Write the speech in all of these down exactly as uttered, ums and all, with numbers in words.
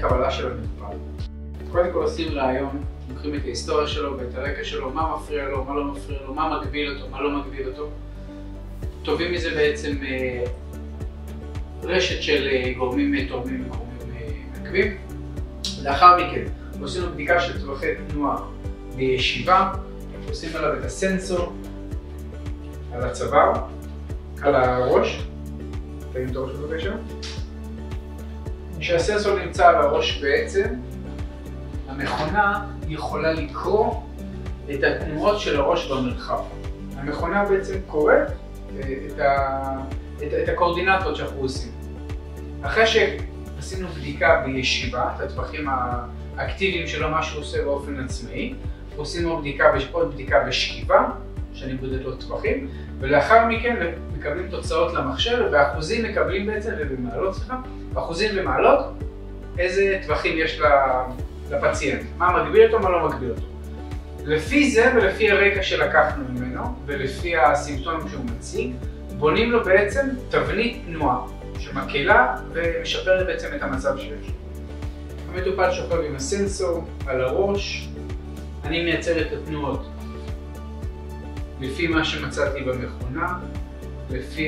קבלה של המטופל. קודם כל עושים רעיון, לוקחים את ההיסטוריה שלו ואת הרקע שלו, מה מפריע לו, מה לא מפריע לו, מה מגביל אותו, מה לא מגביל אותו. טובים מזה בעצם רשת של גורמים תורמים וגורמים מעכבים. לאחר מכן עושים לו בדיקה של טווחי תנועה בישיבה, עושים עליו את הסנסור על הצוואר, על הראש, תאים את הראש בבקשה. כשהסנסור נמצא על הראש בעצם, המכונה יכולה לקרוא את התנועות של הראש במרחב. המכונה בעצם קוראת את, ה... את, את הקורדינטות שאנחנו עושים. אחרי שעשינו בדיקה בישיבה, את הטווחים האקטיביים שלו, מה שהוא עושה באופן עצמאי, עושים עוד בדיקה, עוד בדיקה בשכיבה, שאני בודד לו טווחים, ולאחר מכן מקבלים תוצאות למחשב, ואחוזים מקבלים בעצם, ובמעלות, סליחה, אחוזים ומעלות, איזה טווחים יש לפציינט, מה מגביל אותו, מה לא מגביל אותו. לפי זה ולפי הרקע שלקחנו ממנו, ולפי הסימפטומים שהוא מציג, בונים לו בעצם תבנית תנועה, שמקלה ומשפרת בעצם את המצב שיש. המטופל שוכב עם הסנסור על הראש, אני מייצר את התנועות לפי מה שמצאתי במכונה, לפי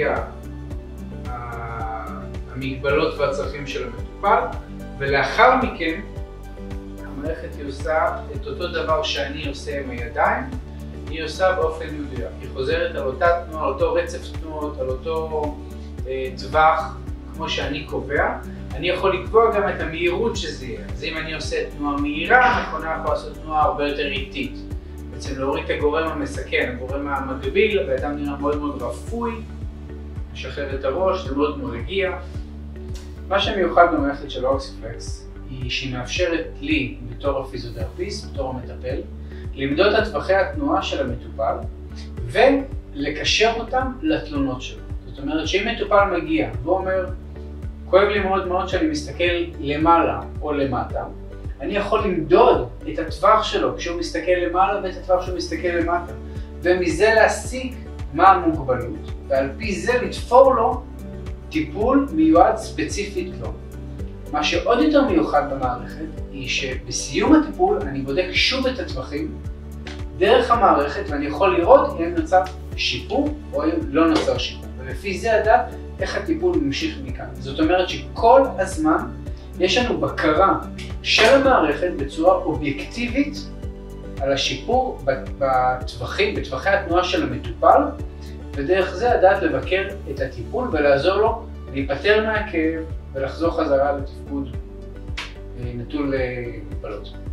המגבלות והצרכים של המטופל, ולאחר מכן המערכת היא עושה את אותו דבר שאני עושה עם הידיים, היא עושה באופן מדויק. היא חוזרת על אותה תנועה, על אותו רצף תנועות, על אותו אה, טווח כמו שאני קובע. אני יכול לקבוע גם את המהירות שזה יהיה. אז אם אני עושה תנועה מהירה, המכונה יכולה לעשות תנועה הרבה יותר איטית. בעצם להוריד את הגורם המסכן, הגורם המגביל, והאדם נראה מאוד מאוד רפוי, משחרר את הראש, זה מאוד מרגיע. מה שמיוחד במערכת של האוקסיפלקס היא שהיא מאפשרת לי, בתור הפיזיותרפיסט, בתור המטפל, למדוד את טווחי התנועה של המטופל ולקשר אותם לתלונות שלו. זאת אומרת שאם מטופל מגיע ואומר, כואב לי מאוד מאוד שאני מסתכל למעלה או למטה, אני יכול למדוד את הטווח שלו כשהוא מסתכל למעלה ואת הטווח שהוא מסתכל למטה, ומזה להסיק מה המוגבלות, ועל פי זה לתפור לו טיפול מיועד ספציפית לו. מה שעוד יותר מיוחד במערכת היא שבסיום הטיפול אני בודק שוב את הטווחים דרך המערכת, ואני יכול לראות אם נוצר שיפור או אם לא נוצר שיפור, ולפי זה לדעת איך הטיפול ממשיך מכאן. זאת אומרת שכל הזמן יש לנו בקרה של המערכת בצורה אובייקטיבית על השיפור בטווחים, בטווחי התנועה של המטופל, ודרך זה לדעת לבקר את הטיפול ולעזור לו להיפטר מהכאב ולחזור חזרה לתפקוד נטול מגבלות.